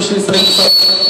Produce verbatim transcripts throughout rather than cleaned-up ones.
şey sayın.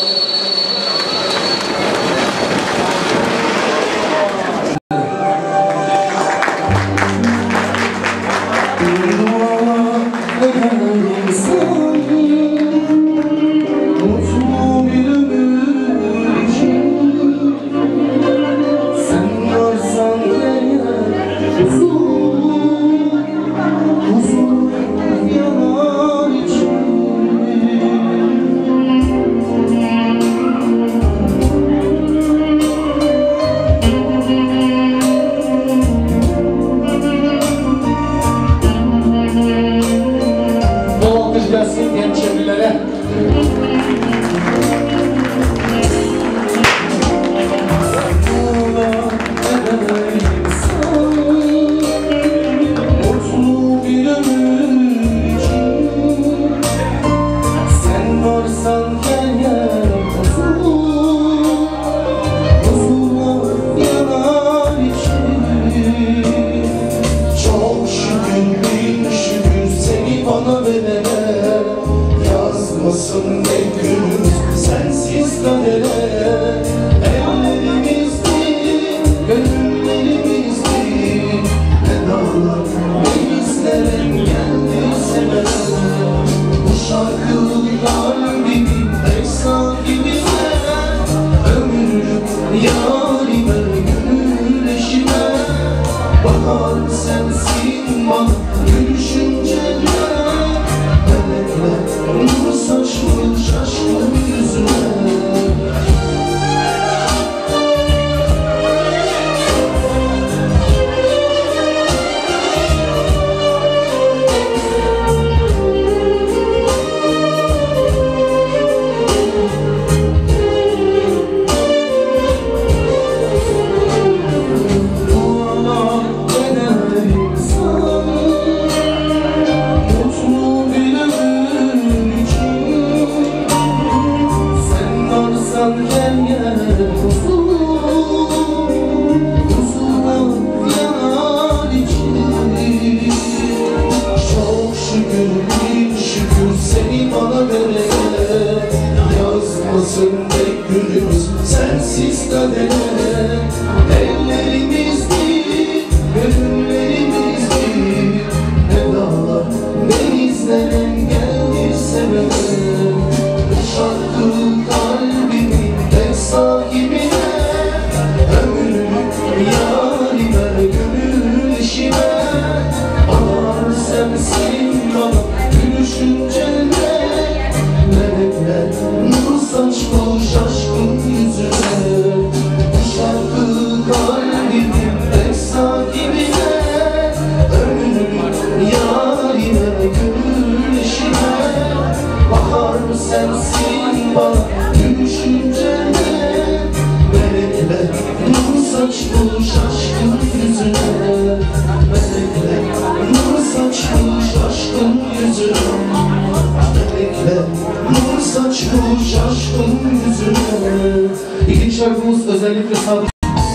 İkinci şarkımız özellikle Sadık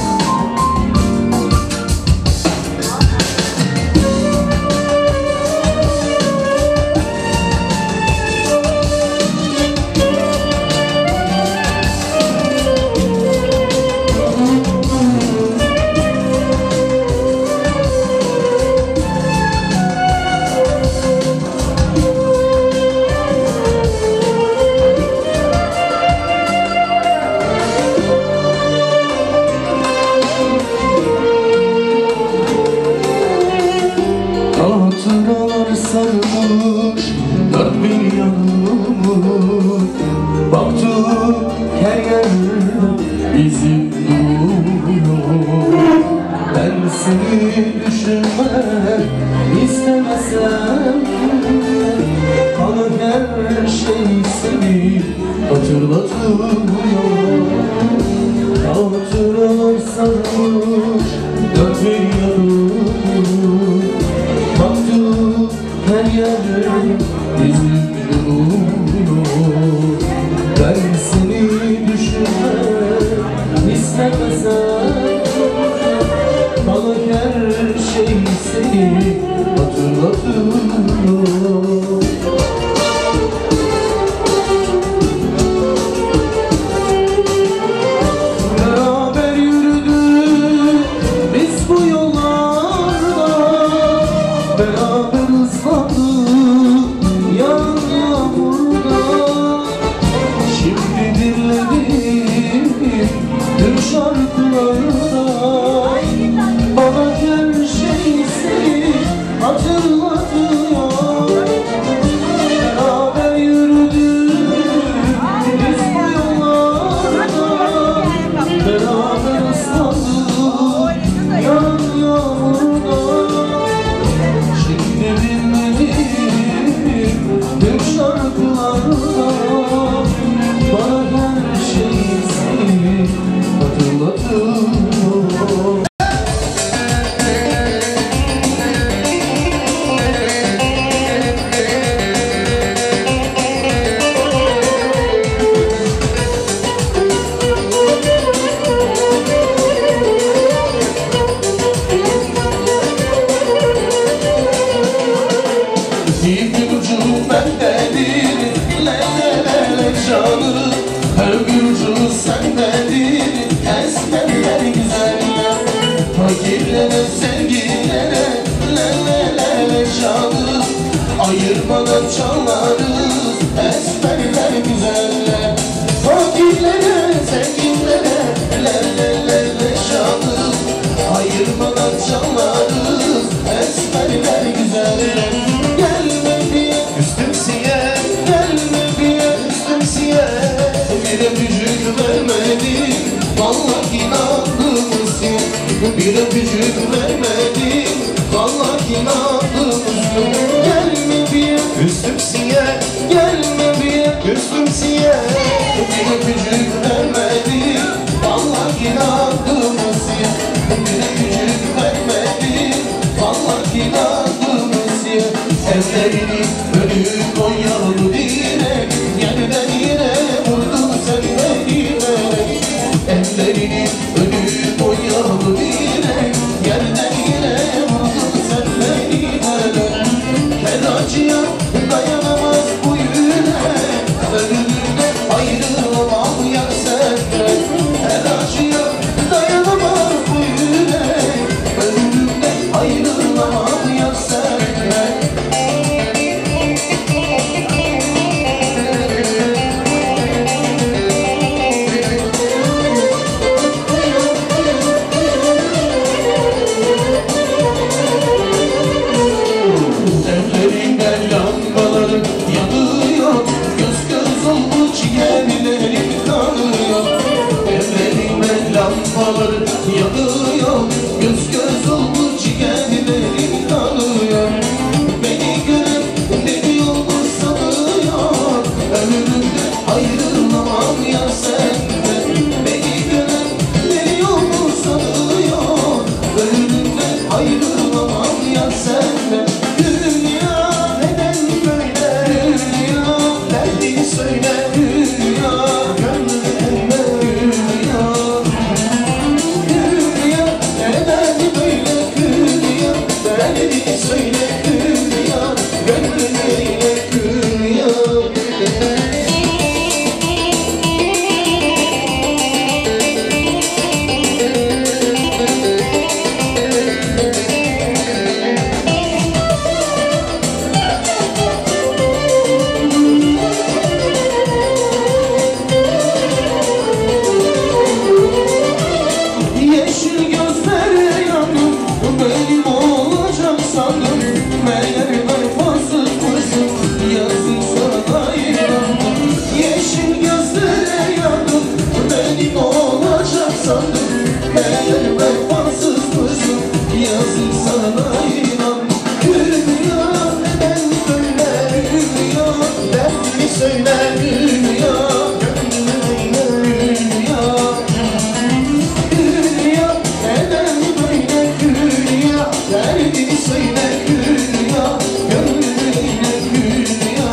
sarmış dört bir yanımı. Baktım her yerde izin duruyor. Ben seni düşünmek istemesem bana her şey seni hatırlatıyor. Hatıralar sarmış dört bir yanımı. Baktım her yerde izin duruyor. Ben seni düşünmek istemesem bana her şey seni hatırlatıyor. Fakirlere, sevgilere, le le le le çalır. Ayırmadan çalarız, esmerler güzeller. Fakirlere, sevgilere, le le le le çalır. Ayırmadan çalarız, esmerler güzeller. Gelme diye üstüm siyah, gelme diye üstüm siyah. Bir öpücük vermedin, vallahi inandığımızsın. Bir öpücük vermedin, vallahi inandığımızsın. Gelme diye üstüm siyah, gelme diye üstüm siyah. Bir öpücük vermedin, vallahi inandığımızsın. Bir öpücük vermedin, vallahi inandığımızsın. Ellerini önü Konyalı direk, yerden yere vurdu sen beni verek. Ellerini önü Konyalı direk, yerden yere vurdu sen beni verek. Her acıya dayanamaz bu yürek, ölümünde ayrılamam ya senden. Her acıya dayanamaz bu yürek, ölümünde ayrılamam ya senden. Evlerinden lambaları yanıyor, göz göz olmuş ciğerlerim kanıyor. Evlerinden lambaları yanıyor, göz göz olmuş ciğerlerim kanıyor. Beni gören deli olmuş sanıyor, ömrümde ayrılamam ya senden. Beni gören deli olmuş sanıyor, ömrümde ayrılamam ya senden. Dünya neden böyle? Dünya derdini söyle. Dünya gönlüme dünya. Dünya neden böyle? Dünya derdini söyle. Dünya gönlüme dünya. Yeşil gözler yandım, benim olacak sandım. Meğer vefasız mısın, yazık sana inandım. Yeşil gözler yandım, benim olacak sandım. Meğer vefasız mısın, yazık sana inandım. Dünya neden böyle, dünya derdini söyle. Dünya gönlüme dünya. Dünya neden böyle, dünya derdini söyle. Dünya gönlüme dünya.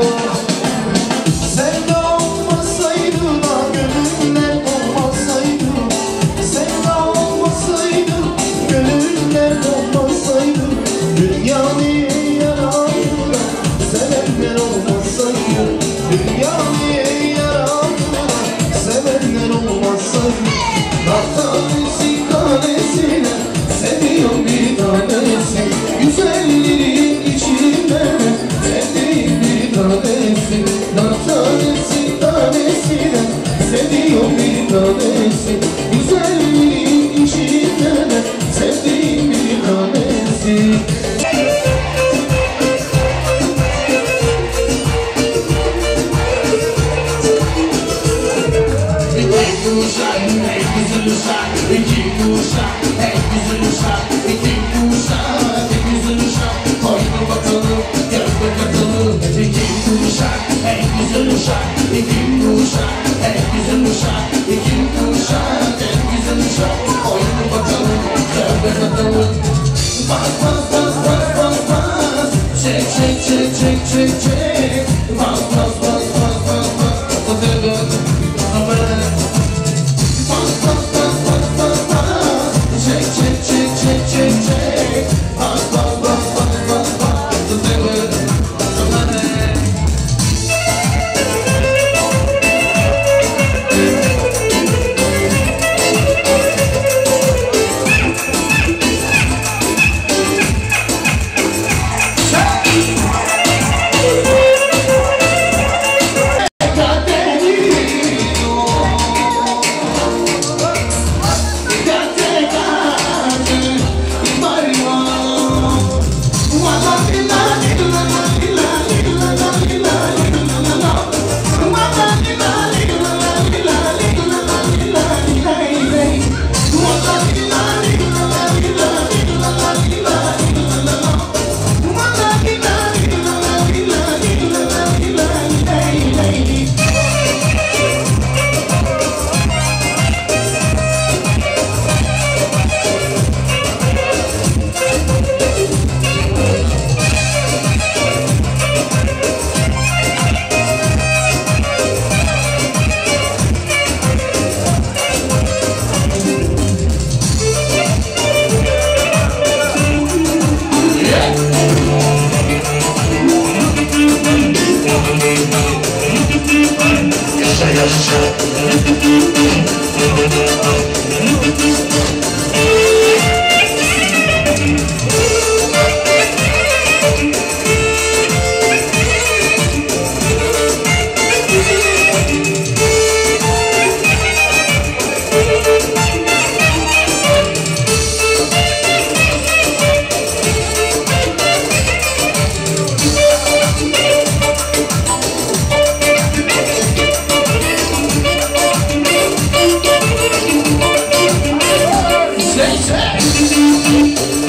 Sevda olmasaydı da gönüller olmasaydı. Sevda olmasaydı, gönüller olmasaydı. Dünya niye yarardı, sevenler olmasaydı. Dünya niye yarardı, sevenler olmasaydı. Nar tanesi tanesine seviyorum bir tanesi. Güzellerin içinde sevdiğim bir tanesi. Nar tanesi tanesine seviyorum bir tanesi. Güzellerin içinde sevdiğim bir tanesi. İki kuşak, en güzel uşak. İki kuşak, en güzel uşak. İki kuşak, en güzel uşak. Haydi bakalım, gel bakalım. İki kuşak, en güzel uşak. İki kuşak, en güzel uşak. İki kuşak, en güzel uşak. Haydi bakalım, gel bakalım. Bas bas bas bas bas bas. Çek çek çek çek çek çek. Bas bas bas bas bas bas. Aman. Çek çek çek çek çek çek. Bas bas bas bas bas bas. Thank you.